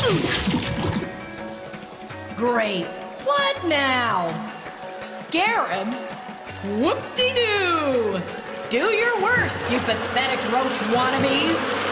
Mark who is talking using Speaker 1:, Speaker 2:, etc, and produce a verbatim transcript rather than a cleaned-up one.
Speaker 1: Great. What now? Scarabs? Whoop-de-doo! Do your worst, you pathetic roach wannabes!